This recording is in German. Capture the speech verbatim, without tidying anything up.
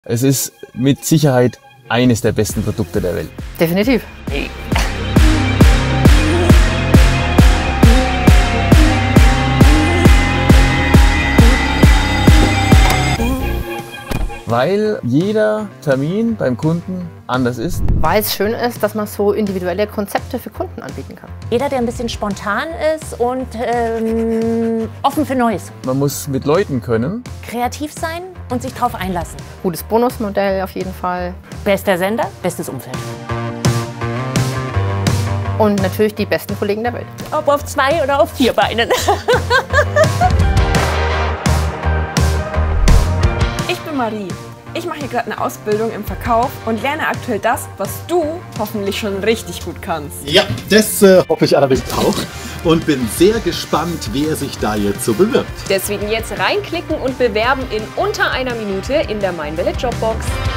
Es ist mit Sicherheit eines der besten Produkte der Welt. Definitiv. Weil jeder Termin beim Kunden anders ist. Weil es schön ist, dass man so individuelle Konzepte für Kunden anbieten kann. Jeder, der ein bisschen spontan ist und ähm, offen für Neues. Man muss mit Leuten können. Kreativ sein und sich drauf einlassen. Gutes Bonusmodell auf jeden Fall. Bester Sender, bestes Umfeld. Und natürlich die besten Kollegen der Welt. Ob auf zwei oder auf vier Beinen. Ich bin Marie. Ich mache hier gerade eine Ausbildung im Verkauf und lerne aktuell das, was du hoffentlich schon richtig gut kannst. Ja, das äh, hoffe ich allerdings auch und bin sehr gespannt, wer sich da jetzt so bewirbt. Deswegen jetzt reinklicken und bewerben in unter einer Minute in der Mindwelle Jobbox.